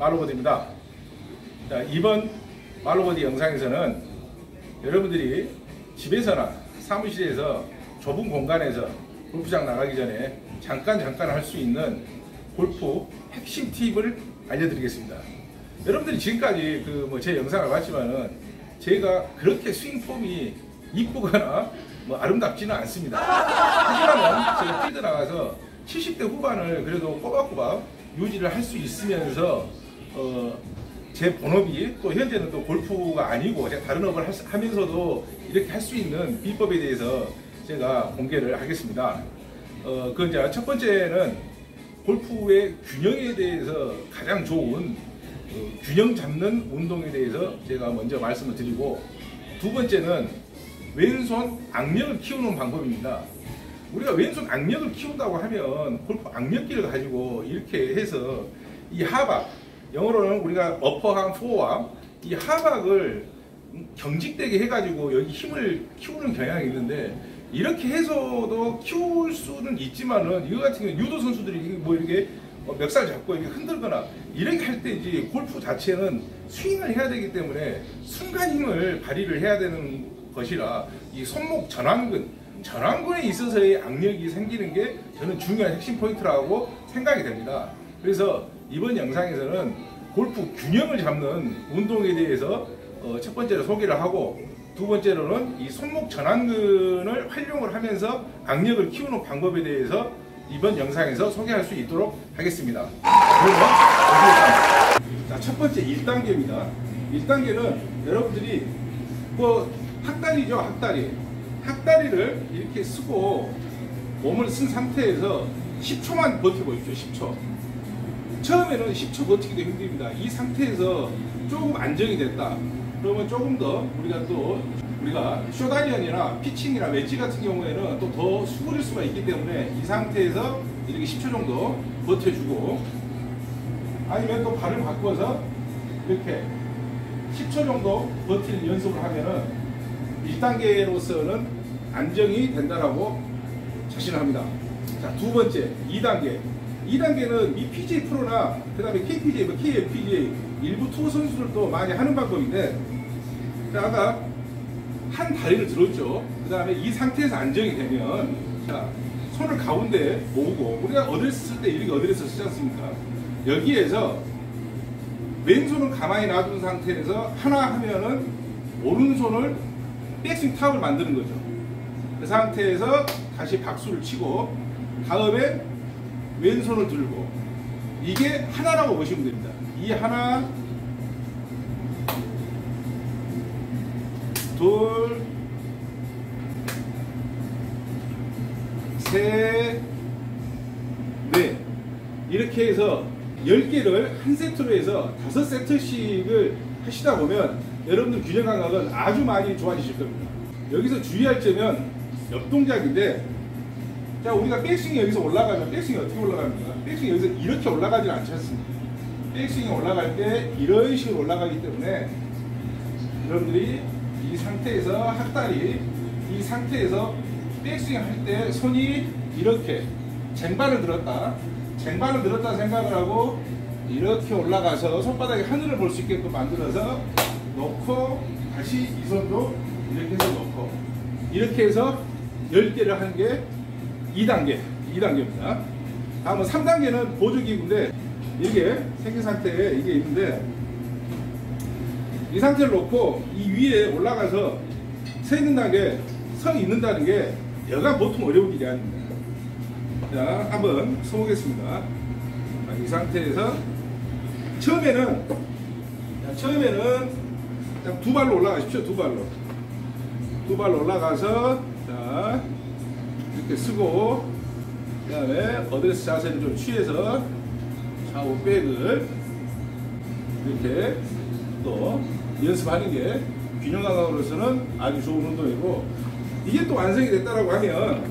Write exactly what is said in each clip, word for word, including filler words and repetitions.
말로버디입니다. 자, 이번 말로버디 영상에서는 여러분들이 집에서나 사무실에서 좁은 공간에서 골프장 나가기 전에 잠깐 잠깐 할 수 있는 골프 핵심 팁을 알려드리겠습니다. 여러분들이 지금까지 그 뭐 제 영상을 봤지만은 제가 그렇게 스윙 폼이 이쁘거나 뭐 아름답지는 않습니다. 하지만은 제가 필드 나가서 칠십 대 후반을 그래도 꼬박꼬박 유지를 할 수 있으면서 어, 제 본업이 또 현재는 또 골프가 아니고 제가 다른 업을 하면서도 이렇게 할 수 있는 비법에 대해서 제가 공개를 하겠습니다. 어, 그 이제 첫 번째는 골프의 균형에 대해서 가장 좋은 어, 균형 잡는 운동에 대해서 제가 먼저 말씀을 드리고, 두 번째는 왼손 악력을 키우는 방법입니다. 우리가 왼손 악력을 키운다고 하면 골프 악력기를 가지고 이렇게 해서 이 하박, 영어로는 우리가 어퍼함, 포어함, 이 하박을 경직되게 해가지고 여기 힘을 키우는 경향이 있는데, 이렇게 해서도 키울 수는 있지만은 이거 같은 경우 유도 선수들이 뭐 이렇게 멱살 잡고 이렇게 흔들거나 이렇게 할 때 이제 골프 자체는 스윙을 해야 되기 때문에 순간 힘을 발휘를 해야 되는 것이라 이 손목 전완근, 전완근에 있어서의 악력이 생기는 게 저는 중요한 핵심 포인트라고 생각이 됩니다. 그래서 이번 영상에서는 골프 균형을 잡는 운동에 대해서 어, 첫 번째로 소개를 하고, 두 번째로는 이 손목 전완근을 활용을 하면서 악력을 키우는 방법에 대해서 이번 영상에서 소개할 수 있도록 하겠습니다. 그러면 자, 첫 번째 일 단계입니다. 일 단계는 여러분들이 뭐 학다리죠, 학다리. 학다리를 이렇게 쓰고 몸을 쓴 상태에서 십 초만 버텨보십시오. 십 초. 처음에는 십 초 버티기도 힘듭니다. 이 상태에서 조금 안정이 됐다 그러면 조금 더 우리가 또 우리가 쇼다이언이나 피칭이나 웨지 같은 경우에는 또 더 수그릴 수가 있기 때문에 이 상태에서 이렇게 십 초 정도 버텨주고, 아니면 또 발을 바꿔서 이렇게 십 초 정도 버티는 연습을 하면은 일 단계로서는 안정이 된다라고 자신을 합니다. 자, 두 번째 이 단계. 이 단계는 이 피지에이 프로나 그 다음에 케이피지에이, 뭐 케이엘피지에이 일부 투어 선수들도 많이 하는 방법인데, 자, 아까 한 다리를 들었죠. 그 다음에 이 상태에서 안정이 되면, 자, 손을 가운데 모으고, 우리가 어드레스 쓸 때 이렇게 어드레스 쓰지 않습니까? 여기에서 왼손은 가만히 놔둔 상태에서 하나 하면은 오른손을 백스윙 탑을 만드는 거죠. 그 상태에서 다시 박수를 치고, 다음에 왼손을 들고, 이게 하나라고 보시면 됩니다. 이 하나, 둘, 셋, 넷, 이렇게 해서 열 개를 한 세트로 해서 다섯 세트씩을 하시다 보면 여러분들 균형 감각은 아주 많이 좋아지실 겁니다. 여기서 주의할 점은 옆동작인데, 자, 우리가 백스윙이 여기서 올라가면 백스윙이 어떻게 올라갑니까? 백스윙이 여기서 이렇게 올라가지 않지 않습니까? 백스윙이 올라갈 때 이런 식으로 올라가기 때문에 여러분들이 이 상태에서 학다리, 이 상태에서 백스윙 할 때 손이 이렇게 쟁반을 들었다, 쟁반을 들었다 생각을 하고 이렇게 올라가서 손바닥에 하늘을 볼 수 있게끔 만들어서 놓고, 다시 이 손도 이렇게 해서 놓고, 이렇게 해서 열 개를 한 게 이 단계, 이 단계입니다. 다음은 삼 단계는 보조기구인데, 이게 생긴 상태에 이게 있는데, 이 상태를 놓고 이 위에 올라가서 서 있는다는 게, 서 있는다는 게 여간 보통 어려운 일이 아닙니다. 자, 한번 서 보겠습니다. 이 상태에서 처음에는 자, 처음에는 두 발로 올라가십시오. 두 발로 두 발로 올라가서, 자, 이렇게 쓰고, 그 다음에 어드레스 자세를 좀 취해서 좌우 백을 이렇게 또 연습하는 게 균형 감각으로서는 아주 좋은 운동이고, 이게 또 완성이 됐다라고 하면,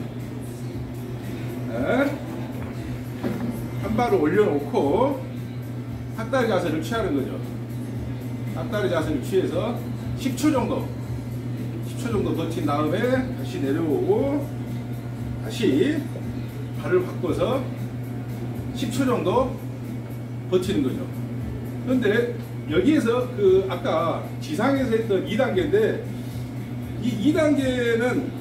네, 한 발을 올려놓고 학다리 자세를 취하는 거죠. 학다리 자세를 취해서 십 초 정도 십 초 정도 버틴 다음에 다시 내려오고, 다시 발을 바꿔서 십 초 정도 버티는 거죠. 그런데 여기에서 그 아까 지상에서 했던 이 단계인데 이 이 단계는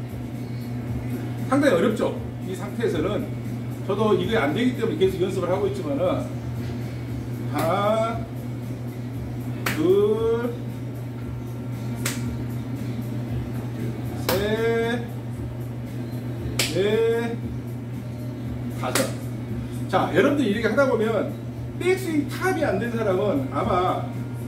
상당히 어렵죠. 이 상태에서는 저도 이게 안 되기 때문에 계속 연습을 하고 있지만은 하나, 둘, 셋, 넷, 다섯. 자, 여러분들이 이렇게 하다 보면 백스윙 탑이 안 된 사람은 아마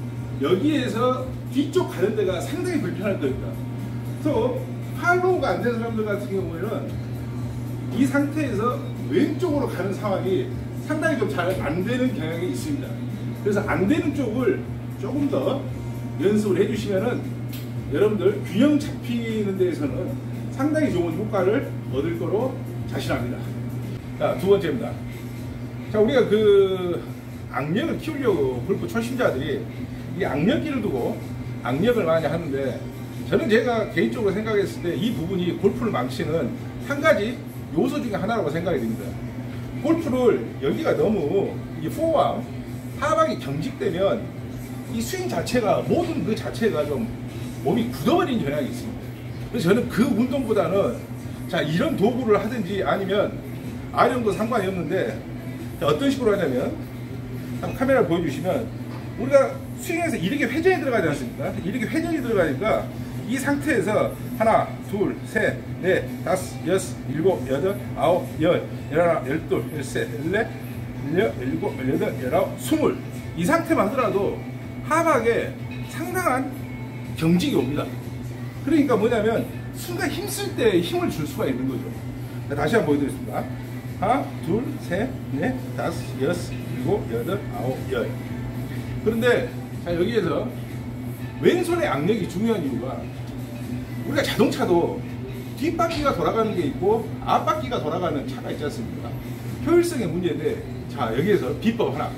여기에서 뒤쪽 가는 데가 상당히 불편할 겁니다. 그래서 팔로우가 안 된 사람들 같은 경우에는 이 상태에서 왼쪽으로 가는 상황이 상당히 좀 잘 안 되는 경향이 있습니다. 그래서 안 되는 쪽을 조금 더 연습을 해주시면은 여러분들 균형 잡히는 데에서는 상당히 좋은 효과를 얻을 거로 자신합니다. 자, 두 번째입니다. 자, 우리가 그 악력을 키우려고 골프 초심자들이 이 악력기를 두고 악력을 많이 하는데 저는 제가 개인적으로 생각했을 때 이 부분이 골프를 망치는 한 가지 요소 중에 하나라고 생각이 듭니다. 골프를 여기가 너무 이 포와 하방이 경직되면 이 스윙 자체가 모든 그 자체가 좀 몸이 굳어버리는 경향이 있습니다. 그래서 저는 그 운동보다는 자 이런 도구를 하든지 아니면 아령도 상관이 없는데 어떤 식으로 하냐면 한번 카메라를 보여주시면 우리가 스윙에서 이렇게 회전이 들어가지 않습니까? 이렇게 회전이 들어가니까 이 상태에서 하나, 둘, 셋, 넷, 다섯, 여섯, 일곱, 여덟, 아홉, 열, 열하나, 열둘, 열셋, 열넷, 열여, 열일곱, 열여덟, 열아홉, 스물 이 상태만 하더라도 하박에 상당한 경직이 옵니다. 그러니까 뭐냐면 순간 힘쓸 때 힘을 줄 수가 있는 거죠. 다시 한번 보여드리겠습니다. 하나, 둘, 셋, 넷, 다섯, 여섯, 일곱, 여덟, 아홉, 열. 그런데 자 여기에서 왼손의 악력이 중요한 이유가 우리가 자동차도 뒷바퀴가 돌아가는 게 있고 앞바퀴가 돌아가는 차가 있지 않습니까? 효율성의 문제인데 자 여기에서 비법 하나.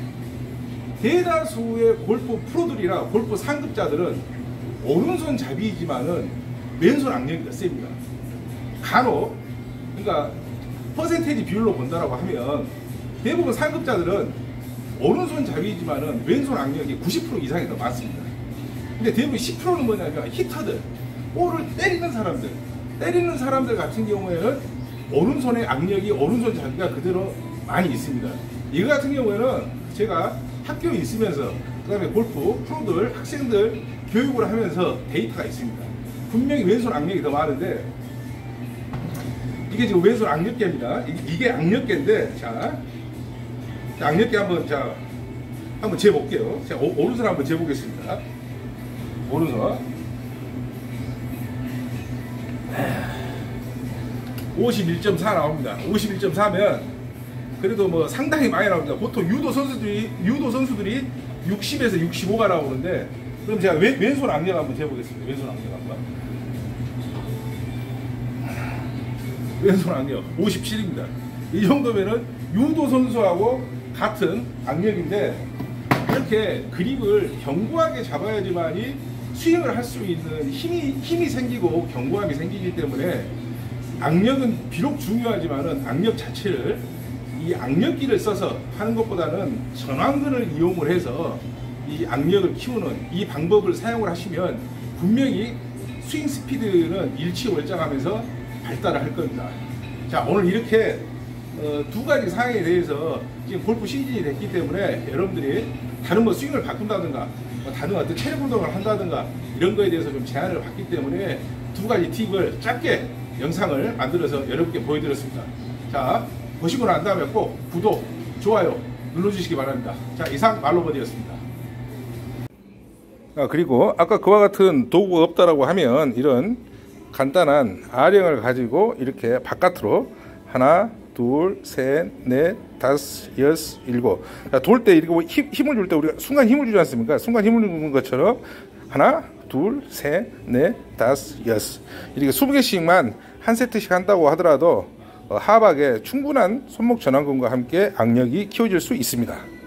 대다수의 골프 프로들이나 골프 상급자들은 오른손 잡이지만은 왼손 악력이 더 셉니다. 간혹 그러니까 퍼센테이지 비율로 본다라고 하면 대부분 상급자들은 오른손 잡이지만은 왼손 악력이 구십 퍼센트 이상이 더 많습니다. 근데 대부분 십 퍼센트는 뭐냐면 히터들, 볼을 때리는 사람들, 때리는 사람들 같은 경우에는 오른손의 악력이 오른손 잡이가 그대로 많이 있습니다. 이거 같은 경우에는 제가 학교에 있으면서 그 다음에 골프 프로들, 학생들 교육을 하면서 데이터가 있습니다. 분명히 왼손 악력이 더 많은데 이게 지금 왼손 악력계입니다. 이게 악력계인데 자 악력계 한번 자 한번 재볼게요. 자 오, 오른손 한번 재보겠습니다. 오른손 오십일 점 사 나옵니다. 오십일 점 사면 그래도 뭐 상당히 많이 나옵니다. 보통 유도 선수들이 유도 선수들이 육십에서 육십오가 나오는데 그럼 제가 왼, 왼손 악력 한번 재보겠습니다. 왼손 악력 한번 왼손 악력 오십칠입니다. 이 정도면은 유도 선수하고 같은 악력인데 이렇게 그립을 견고하게 잡아야지만이 스윙을 할 수 있는 힘이, 힘이 생기고 견고함이 생기기 때문에 악력은 비록 중요하지만은 악력 자체를 이 악력기를 써서 하는 것보다는 전완근을 이용을 해서 이 악력을 키우는 이 방법을 사용을 하시면 분명히 스윙 스피드는 일치월장하면서 발달을 할 겁니다. 자 오늘 이렇게 어, 두 가지 사항에 대해서 지금 골프 시즌이 됐기 때문에 여러분들이 다른 뭐 스윙을 바꾼다든가 뭐 다른 어떤 체력 운동을 한다든가 이런 거에 대해서 좀 제안을 받기 때문에 두 가지 팁을 짧게 영상을 만들어서 여러분께 보여드렸습니다. 자 보시고 난 다음에 꼭 구독, 좋아요 눌러주시기 바랍니다. 자 이상 말로버디였습니다. 아, 그리고 아까 그와 같은 도구가 없다라고 하면 이런 간단한 아령을 가지고 이렇게 바깥으로 하나 둘, 셋, 넷, 다섯, 여섯, 일곱. 돌 때 이렇게 힘, 힘을 줄 때 우리가 순간 힘을 주지 않습니까? 순간 힘을 주는 것처럼 하나, 둘, 셋, 넷, 다섯, 여섯. 이렇게 이십 개씩만 한 세트씩 한다고 하더라도 하박에 충분한 손목 전완근과 함께 악력이 키워질 수 있습니다.